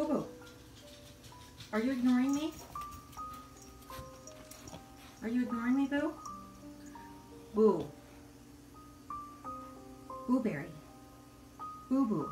Boo Boo, are you ignoring me? Are you ignoring me, Boo? Boo. Booberry. Boo Boo.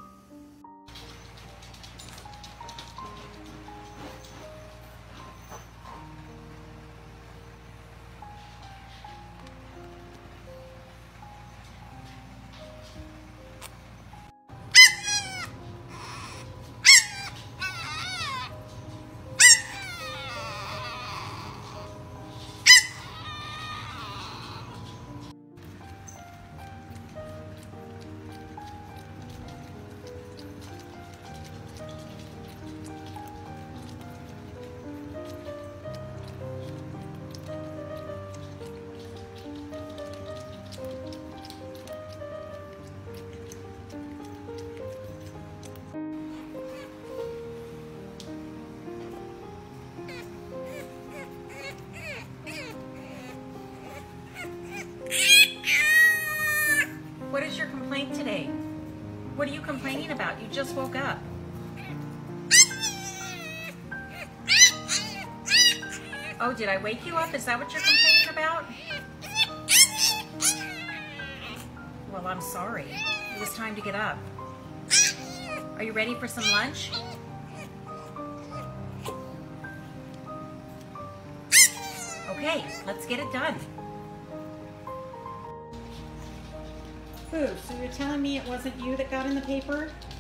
What is your complaint today? What are you complaining about? You just woke up. Oh, did I wake you up? Is that what you're complaining about? Well, I'm sorry. It was time to get up. Are you ready for some lunch? Okay, let's get it done. Boo, so you're telling me it wasn't you that got in the paper?